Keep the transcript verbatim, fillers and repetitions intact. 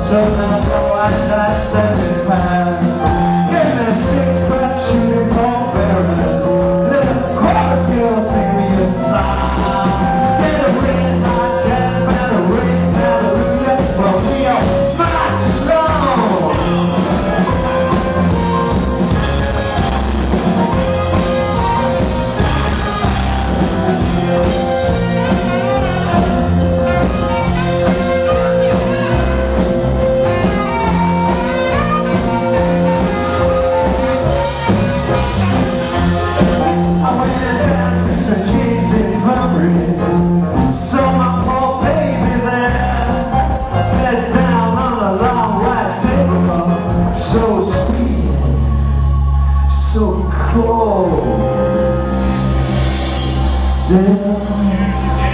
So now go outside stepping past. Give me six crap shooting pole bearers. Little chorus girl sing me a song. Get a ring, my jazz band, a rings, hallelujah. Well, we are marching along. Infirmary, saw my poor baby there, sat down on a long white table, so sweet, so cold, still.